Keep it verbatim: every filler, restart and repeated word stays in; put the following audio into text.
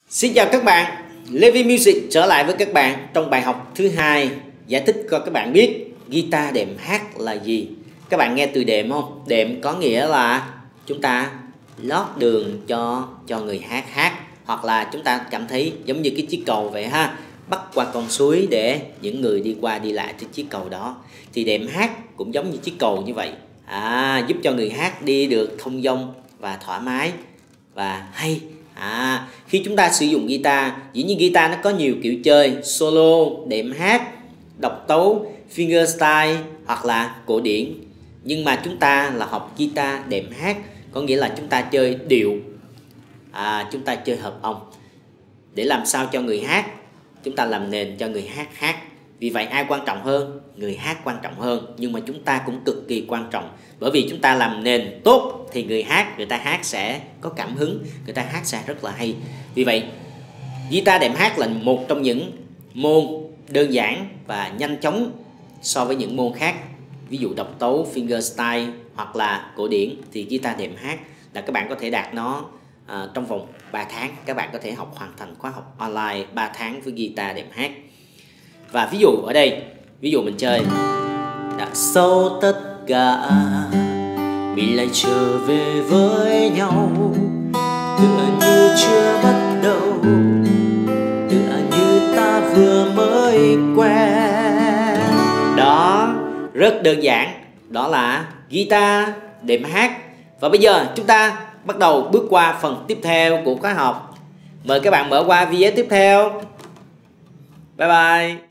Xin chào các bạn, Levi Music trở lại với các bạn trong bài học thứ hai, giải thích cho các bạn biết guitar đệm hát là gì. Các bạn nghe từ đệm không? Đệm có nghĩa là chúng ta lót đường cho cho người hát hát, hoặc là chúng ta cảm thấy giống như cái chiếc cầu vậy ha, bắt qua con suối để những người đi qua đi lại trên chiếc cầu đó. Thì đệm hát cũng giống như chiếc cầu như vậy, à, giúp cho người hát đi được thông dong và thoải mái và hay. À, khi chúng ta sử dụng guitar, dĩ nhiên guitar nó có nhiều kiểu chơi: solo, đệm hát, độc tấu, fingerstyle hoặc là cổ điển. Nhưng mà chúng ta là học guitar đệm hát, có nghĩa là chúng ta chơi điệu, à, chúng ta chơi hợp âm để làm sao cho người hát, chúng ta làm nền cho người hát hát. Vì vậy ai quan trọng hơn? Người hát quan trọng hơn, nhưng mà chúng ta cũng cực kỳ quan trọng. Bởi vì chúng ta làm nền tốt thì người hát, người ta hát sẽ có cảm hứng, người ta hát sẽ rất là hay. Vì vậy guitar đệm hát là một trong những môn đơn giản và nhanh chóng so với những môn khác. Ví dụ độc tấu, fingerstyle hoặc là cổ điển thì guitar đệm hát là các bạn có thể đạt nó à, trong vòng ba tháng. Các bạn có thể học hoàn thành khóa học online ba tháng với guitar đệm hát. Và ví dụ ở đây, ví dụ mình chơi đã sau tất cả mình lại trở về với nhau, tựa như chưa bắt đầu, tựa như ta vừa mới quen. Đó, rất đơn giản, đó là guitar đệm hát. Và bây giờ chúng ta bắt đầu bước qua phần tiếp theo của khóa học. Mời các bạn mở qua video tiếp theo. Bye bye.